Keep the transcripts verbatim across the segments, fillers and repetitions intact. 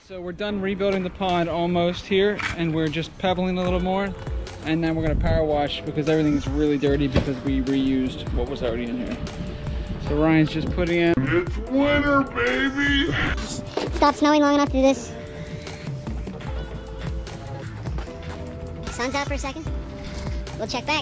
So we're done rebuilding the pond almost here, and we're just pebbling a little more, and then we're gonna power wash because everything is really dirty because we reused what was already in here. So Ryan's just putting in. It's winter, baby! Stop snowing long enough to do this. Sun's out for a second. We'll check back.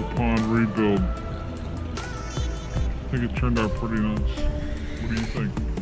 Rebuild. I think it turned out pretty nice. What do you think?